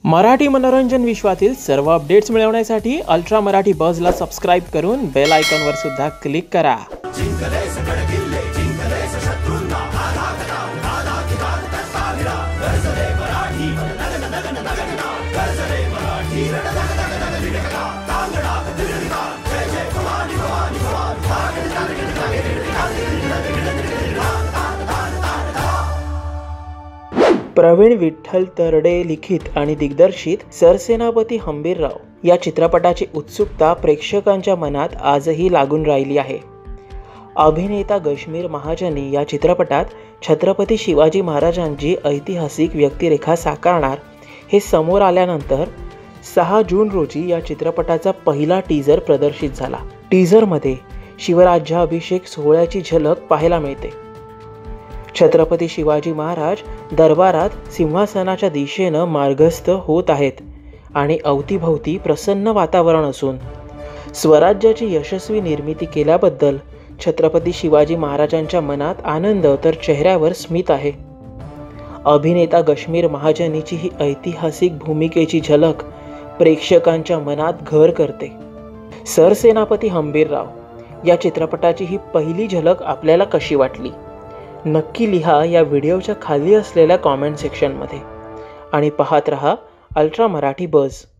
मराठी मनोरंजन विश्वातील सर्व अपडेट्स मिळवण्यासाठी अल्ट्रा मराठी बझला सबस्क्राइब करून बेल आयकॉनवर सुद्धा क्लिक करा। प्रवीण विठ्ठल तरडे लिखित आणि दिग्दर्शित सरसेनापती हंबीरराव या चित्रपटाची उत्सुकता प्रेक्षकांच्या मनात आजही लागून राहिली आहे। अभिनेता गश्मीर महाजनी या चित्रपटात छत्रपती शिवाजी महाराजांची ऐतिहासिक व्यक्तिरेखा साकारणार हे समोर आल्यानंतर 6 जून रोजी या चित्रपटाचा पहिला टीझर प्रदर्शित झाला। टीझरमध्ये शिवराज्याभिषेक सोहळ्याची झलक पाहायला मिळते। छत्रपती शिवाजी महाराज दरबारात सिंहासनाच्या दिशेने मार्गस्थ होत आहेत आणि अवतीभवती प्रसन्न वातावरण असून स्वराज्याची यशस्वी निर्मिती केल्याबद्दल छत्रपती शिवाजी महाराजांच्या मनात आनंद तर चेहऱ्यावर स्मित आहे। अभिनेता गश्मीर महाजनीची ही ऐतिहासिक भूमिकेची झलक प्रेक्षकांच्या मनात घर करते। सरसेनापती हंबीरराव या चित्रपटाची ही पहिली झलक आपल्याला कशी वाटली नक्की लिहा या व्हिडिओच्या खाली असलेल्या कॉमेंट सेक्शनमध्ये आणि पाहत रहा अल्ट्रा मराठी बझ।